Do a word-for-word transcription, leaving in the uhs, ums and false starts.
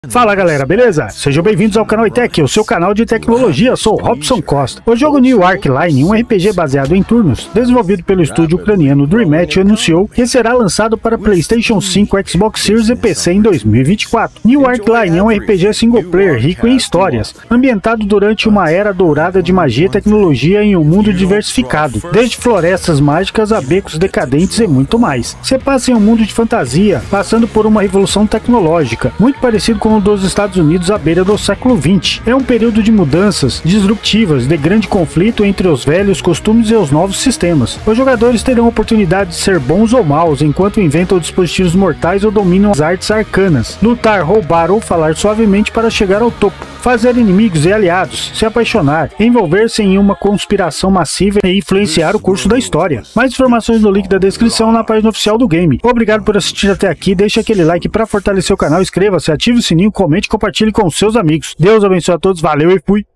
Fala galera, beleza? Sejam bem-vindos ao canal iTech, o seu canal de tecnologia. Sou Robson Costa. O jogo New Ark Line, um R P G baseado em turnos, desenvolvido pelo estúdio ucraniano DreamHatch, anunciou que será lançado para PlayStation cinco, Xbox Series e P C em dois mil e vinte e quatro. New Ark Line é um R P G single player rico em histórias, ambientado durante uma era dourada de magia e tecnologia em um mundo diversificado, desde florestas mágicas a becos decadentes e muito mais. Se passa em um mundo de fantasia, passando por uma revolução tecnológica, muito parecido com o dos Estados Unidos à beira do século vinte. É um período de mudanças disruptivas, de grande conflito entre os velhos costumes e os novos sistemas. Os jogadores terão a oportunidade de ser bons ou maus enquanto inventam dispositivos mortais ou dominam as artes arcanas, lutar, roubar ou falar suavemente para chegar ao topo, fazer inimigos e aliados, se apaixonar, envolver-se em uma conspiração massiva e influenciar o curso da história. Mais informações no link da descrição na página oficial do game. Obrigado por assistir até aqui, deixe aquele like para fortalecer o canal, inscreva-se, ative o sininho, comente e compartilhe com seus amigos. Deus abençoe a todos, valeu e fui!